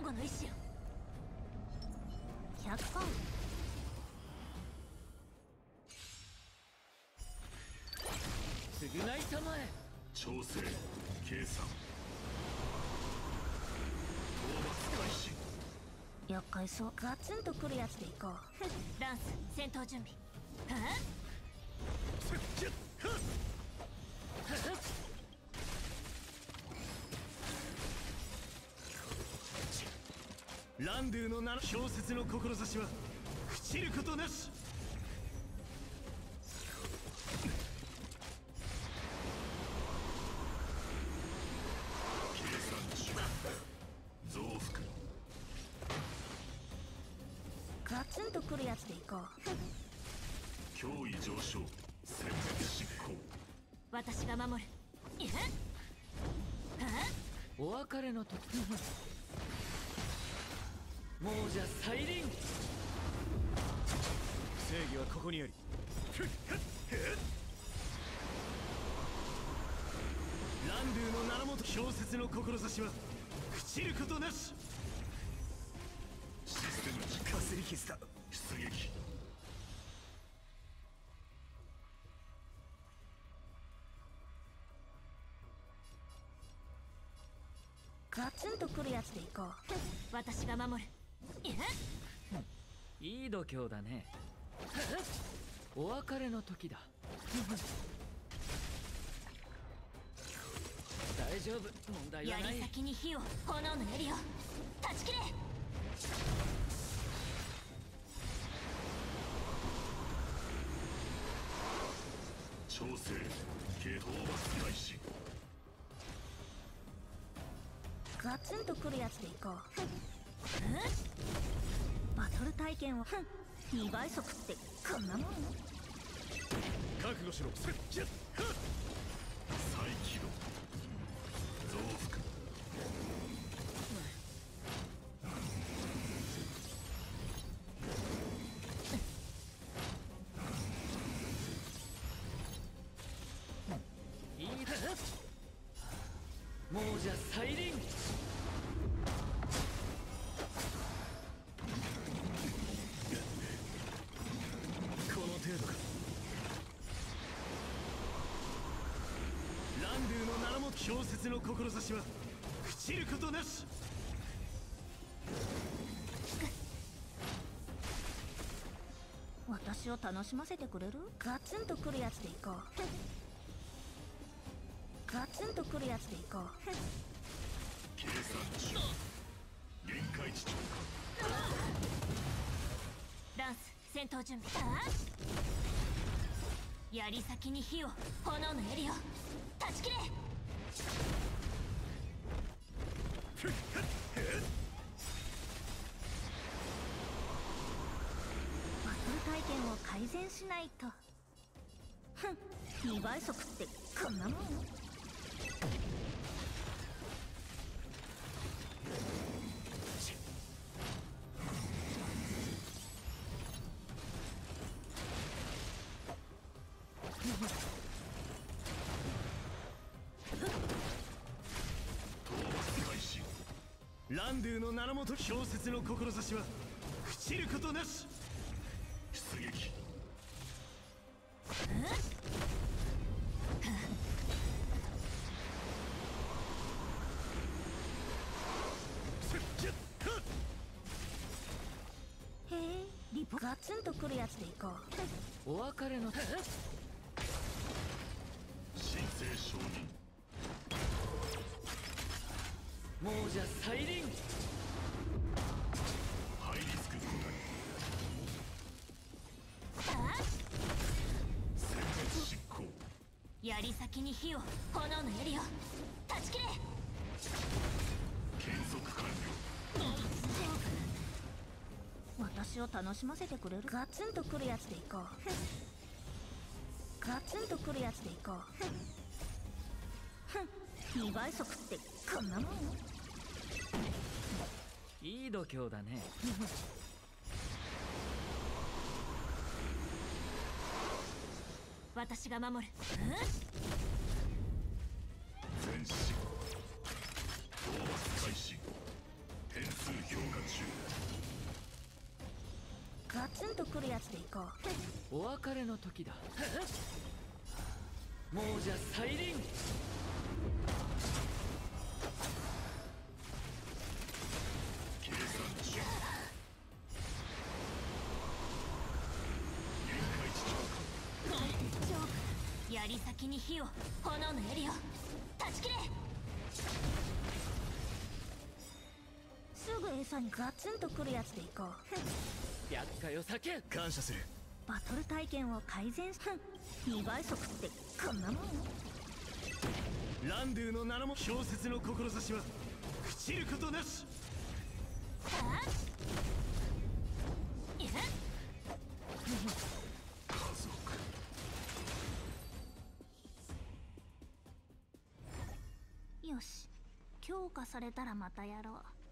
護の意志よ。100%。 償いたまえ。 調整計算討伐開始。 厄介そう。ガツンとくるやつでいこう。ランス戦闘準備。はあ、 ランドゥの名の氷雪の志は朽ちることなし。 計算中増幅ガツンとくるやつでいこう。 脅威上昇殲滅執行。 私が守る。いや、はお別れの時。亡者再臨。 正義はここにあり。ランドゥの名のもと氷雪の志は朽ちることなし。 システム時かすり傷だ。 出撃。 ガツンとくるやつでいこう。私が守る。いや、 いい度胸だね。お別れの時だ。大丈夫、問題はない。 槍先に火を、炎の槍を断ち切れ。 調整系討伐開始。 ガツンとくるやつでいこう。バトル体験を2倍速ってこんなもん。 覚悟しろ。 再起動増幅。 いいだ。亡者再臨。 この程度か。ランドゥの名のもと氷雪の志は朽ちることなし。 私を楽しませてくれる？ガツンとくるやつでいこう。ガツンとくるやつでいこう。 計算中限界値超過。 ランス戦闘準備。槍先に火を、炎の槍を断ち切れ。バトル体験を改善しないと。2倍速ってこんなもん。 討伐開始。 ランドゥの名のもと氷雪の志は朽ちることなし。 出撃。 へえ、リポガツンとくるやつでいこう。 お別れの時。 申請承認。 亡者再臨。 ハイリスク部隊殲滅執行。 槍先に火を、炎の槍を断ち切れ。 検測完了。 私を楽しませてくれる？ガツンとくるやつでいこう。ガツンとくるやつでいこう。2倍速ってこんなもん。 いい度胸だね。 私が守る。 前進討伐開始。変数ツンとくるやつでいこう。 お別れの時だ。亡者再臨。 計算中。限界値ジョーク、槍先に火を、炎の槍を断ち切れ。すぐ餌にガツンとくるやつでいこう。 厄介を避け。 感謝する。 バトル体験を改善し2倍速ってこんなもん。 ランドゥの名のも氷雪の志は朽ちることなし。 家族。 よし、強化されたらまたやろう。